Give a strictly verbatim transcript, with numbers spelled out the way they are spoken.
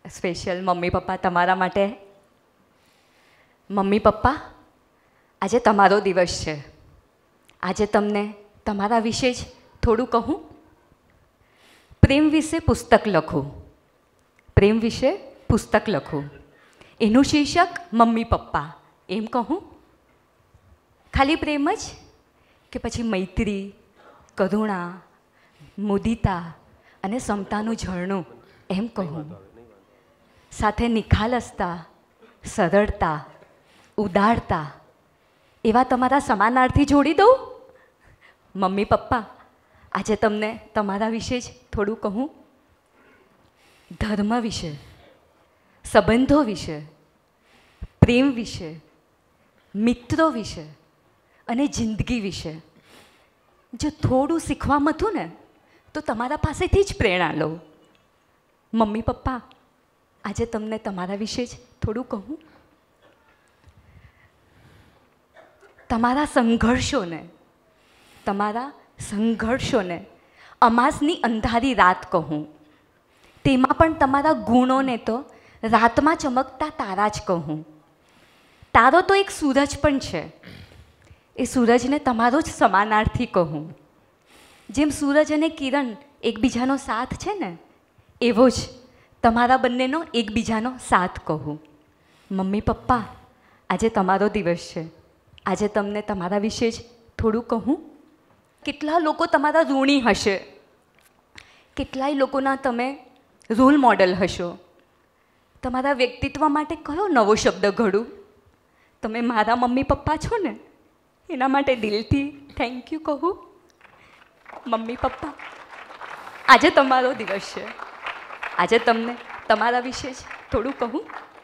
Special mummy papa તમારા માટે. Mummy papa, આજે તમારો દિવસ છે. આજે તમને તમારા વિશે જ થોડું કહું. પ્રેમ વિશે પુસ્તક લખું. પ્રેમ વિશે પુસ્તક લખું. એનું શીર્ષક મમ્મી પપ્પા એમ કહું. ખાલી પ્રેમ જ કે પછી મૈત્રી, કરુણા, મુદિતા અને સમતાનું ઝરણું એમ કહું. સાથે નિખાલસતા, સરળતા, ઉદારતા એવા તમારા સમાનાર્થી જોડી દઉં. મમ્મી પપ્પા, આજે તમને તમારા વિશે જ થોડું કહું. ધર્મ વિશે, સંબંધો વિશે, પ્રેમ વિશે, મિત્રો વિશે અને જિંદગી વિશે જો થોડું શીખવા મતું ને તો તમારા પાસેથી જ પ્રેરણા લઉં. મમ્મી પપ્પા, આજે તમને તમારા વિશે જ થોડું કહું. તમારા સંઘર્ષોને તમારા સંઘર્ષોને અમાસની અંધારી રાત કહું. તેમાં પણ તમારા ગુણોને તો રાતમાં ચમકતા તારા જ કહું. તારો તો એક સૂરજ પણ છે. એ સૂરજને તમારો જ સમાનાર્થી કહું. જેમ સૂરજ અને કિરણ એકબીજાનો સાથ છે ને, એવો જ તમારા બંનેનો એકબીજાનો સાથ કહું. મમ્મી પપ્પા, આજે તમારો દિવસ છે. આજે તમને તમારા વિશે જ થોડું કહું. કેટલા લોકો તમારા ઋણી હશે, કેટલાય લોકોના તમે રોલ મોડલ હશો. તમારા વ્યક્તિત્વ માટે કયો નવો શબ્દ ઘડું? તમે મારા મમ્મી પપ્પા છો ને, એના માટે દિલથી થેન્ક યુ કહું. મમ્મી પપ્પા, આજે તમારો દિવસ છે. આજે તમને તમારા વિશે જ થોડું કહું.